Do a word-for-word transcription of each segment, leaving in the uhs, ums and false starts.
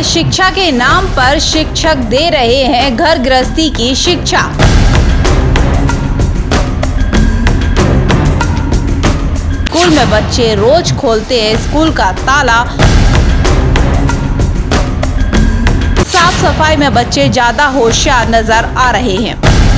में शिक्षा के नाम पर शिक्षक दे रहे हैं घर गृहस्थी की शिक्षा। स्कूल में बच्चे रोज खोलते हैं स्कूल का ताला। साफ सफाई में बच्चे ज्यादा होशियार नजर आ रहे हैं।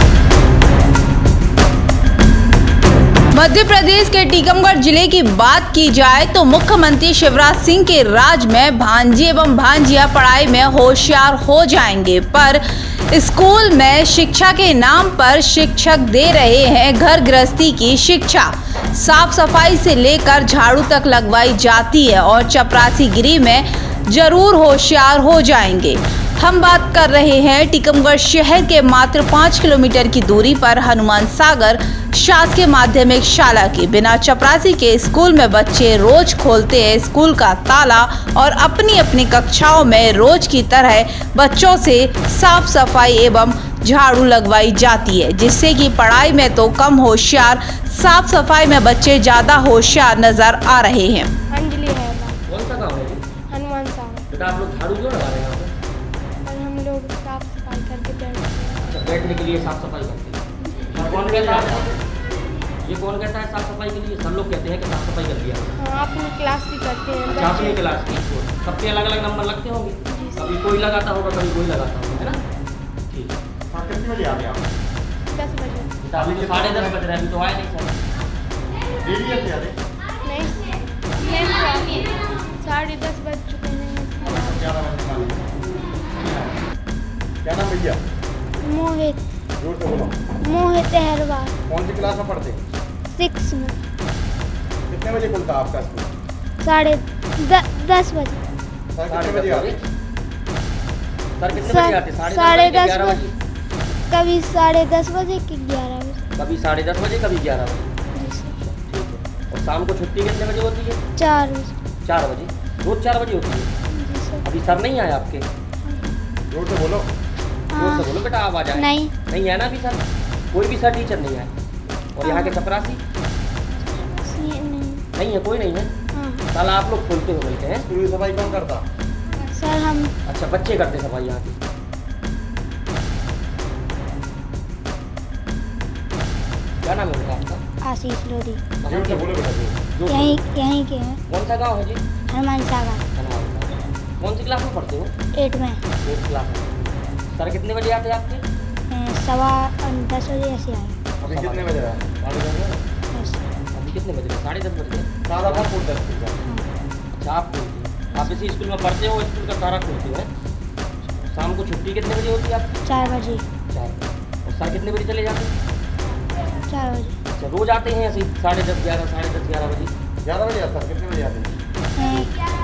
मध्य प्रदेश के टीकमगढ़ जिले की बात की जाए तो मुख्यमंत्री शिवराज सिंह के राज में भांजे एवं भांजिया पढ़ाई में होशियार हो जाएंगे, पर स्कूल में शिक्षा के नाम पर शिक्षक दे रहे हैं घर गृहस्थी की शिक्षा। साफ सफाई से लेकर झाड़ू तक लगवाई जाती है और चपरासीगिरी में जरूर होशियार हो जाएंगे। हम बात कर रहे हैं टीकमगढ़ शहर के मात्र पाँच किलोमीटर की दूरी पर हनुमान सागर शासकीय माध्यमिक शाला की। बिना चपरासी के स्कूल में बच्चे रोज खोलते हैं स्कूल का ताला और अपनी अपनी कक्षाओं में रोज की तरह बच्चों से साफ सफाई एवं झाड़ू लगवाई जाती है, जिससे कि पढ़ाई में तो कम होशियार, साफ सफाई में बच्चे ज्यादा होशियार नजर आ रहे हैं। अंजलि है। कौन सा गाँव है? हनुमान सागर। बेटा आप लोग झाड़ू क्यों लगा रहे हैं यहाँ पे? पर हम लोग साफ सफाई करके बैठते हैं। अच्छा, बैठने के लिए साफ सफाई करते हैं। कौन कहता है? ये कौन कहता है साफ सफाई के लिए? सब लोग कहते हैं कि साफ सफाई कर दिया। हाँ, अपनी क्लास की करते हैं। अच्छा, अपनी क्लास की सबके अलग अलग नंबर लगते होंगे। कभी कोई लगाता होगा, कभी कोई लगाता होगा, है ना? ठीक है। आप कितने बजे आ गए आप? दस बजे। अभी तो साढ़े दस बज रहे हैं, अभी तो आए नहीं सर। देरी है क्या? नहीं नहीं, साढ़े दस बज चुके हैं। क्या नाम भैया? मोहित। जोर से बोलो। मोहित अहरवाल। कौन सी क्लास में पढ़ते हैं? सिक्स में। कितने बजे खुलता है आपका स्कूल? साढ़े दस बजे। सर कितने बजे आते? सर कितने बजे आते? साढ़े दस बजे। कभी साढ़े दस बजे कि ग्यारह बजे। कभी साढ़े दस बजे, कभी ग्यारह बजे। ठीक है। और शाम को छुट्टी कितने बजे होती है? चार बजे। चार बजे रोज चार बजे होती है। अभी सर नहीं आए आपके? जोर से बोलो। जोर से बोलो बेटा, आप आ जाए। नहीं नहीं है ना अभी सर? कोई भी सर टीचर नहीं आए? और यहाँ के चपरासी नहीं, नहीं है? कोई नहीं है? हाँ। साला आप लोग खोलते हो मिलते हैं। स्कूल की सफाई कौन करता? सर हम। अच्छा, बच्चे करते सफाई यहाँ की। क्या नाम है उनका आपका? आशीष लोधी। जोर से बोलो बेटा। जोर से। यहीं यहीं के हैं। कौन सा गाँव है जी? हनुमान सागर। हनुमान सागर। कौन सी क्लास में पढ़ते हो? एट में। एट क्लास में। सर कितने बजे आते हैं आपके? सवा दस बजे ऐसे आए। अभी कितने बजे आए? साढ़े दस बजे। अभी कितने बजे? साढ़े दस बजे। सारा घर खोलता है स्कूल का? अच्छा, आप खोलते हैं। आप इसी स्कूल में पढ़ते हो? स्कूल का सारा खोलते हो? शाम को छुट्टी कितने बजे होती है आपकी? चार बजे। चार बजे। और सर कितने बजे चले जाते हैं? चार बजे। अच्छा, रोज आते हैं ऐसे साढ़े दस ग्यारह साढ़े दस ग्यारह बजे? ग्यारह बजे आता है। कितने बजे आते हैं?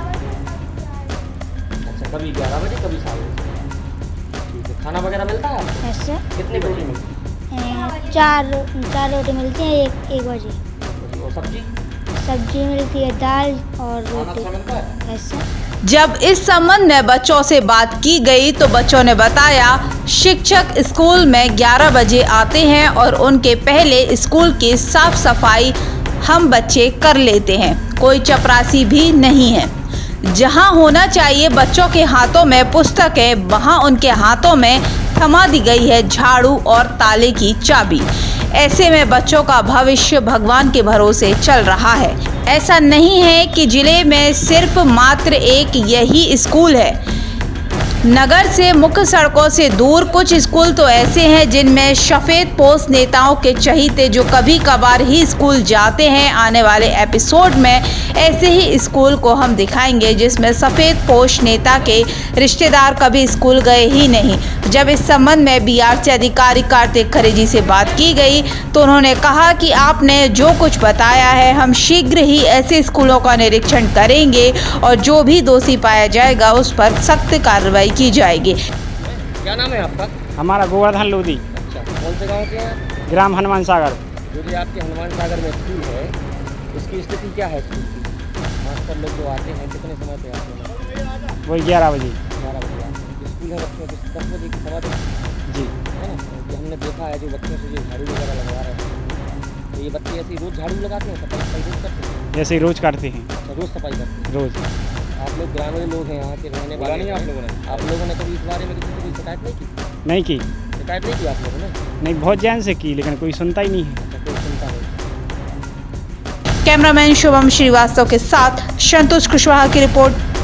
अच्छा, कभी ग्यारह बजे, कभी साढ़े दस। ठीक है। खाना वगैरह मिलता है आपको? ऐसे कितने बजे मिलती हैं? चार चार रोटी मिलती है एक एक बजे। है? और सब्जी? सब्जी मिलती है, दाल और खाना रोटी। अच्छा मिलता है? ऐसे। जब इस संबंध में बच्चों से बात की गई तो बच्चों ने बताया शिक्षक स्कूल में ग्यारह बजे आते हैं और उनके पहले स्कूल की साफ सफाई हम बच्चे कर लेते हैं। कोई चपरासी भी नहीं है। जहां होना चाहिए बच्चों के हाथों में पुस्तकें, वहां उनके हाथों में थमा दी गई है झाड़ू और ताले की चाबी। ऐसे में बच्चों का भविष्य भगवान के भरोसे चल रहा है। ऐसा नहीं है कि जिले में सिर्फ मात्र एक यही स्कूल है। नगर से मुख्य सड़कों से दूर कुछ स्कूल तो ऐसे हैं जिनमें सफेद पोश नेताओं के चहीते जो कभी कभार ही स्कूल जाते हैं। आने वाले एपिसोड में ऐसे ही स्कूल को हम दिखाएंगे जिसमें सफेद पोश नेता के रिश्तेदार कभी स्कूल गए ही नहीं। जब इस संबंध में बीआरसी अधिकारी कार्तिक खरे जी से बात की गई तो उन्होंने कहा कि आपने जो कुछ बताया है हम शीघ्र ही ऐसे स्कूलों का निरीक्षण करेंगे और जो भी दोषी पाया जाएगा उस पर सख्त कार्रवाई की जाएगी। क्या नाम है आपका? हमारा गोवर्धन लोधी। अच्छा, कौन से गांव के हैं? ग्राम हनुमान सागर। जो भी आपके हनुमान सागर में स्कूल है, इसकी स्थिति क्या है स्कूल की? मास्टर लोग जो आते हैं कितने समय पे आते हैं? वही ग्यारह बजे। ग्यारह बजे आते हैं। स्कूल है बच्चों के दस बजे की सवा दस जी है ना? कि हमने देखा है जो बच्चों से जो झाड़ू वगैरह लगवा रहे हैं, तो ये बच्चे ऐसे ही रोज झाड़ू लगाते हैं, सफाई सफाई रोज करते हैं? जैसे ही रोज करते हैं। अच्छा, रोज सफाई करते हैं रोज। आप लोग ग्रामीण लोग हैं, यहाँ के रहने वाले नहीं, आप लोगों ने आप लोगों ने कभी इस बारे में किसी को शिकायत नहीं की? नहीं की। शिकायत नहीं की आप लोगों ने? नहीं, बहुत जैन से की, लेकिन कोई सुनता ही नहीं है। अच्छा, कोई सुनता नहीं। कैमरामैन शुभम श्रीवास्तव के साथ संतोष कुशवाहा की रिपोर्ट,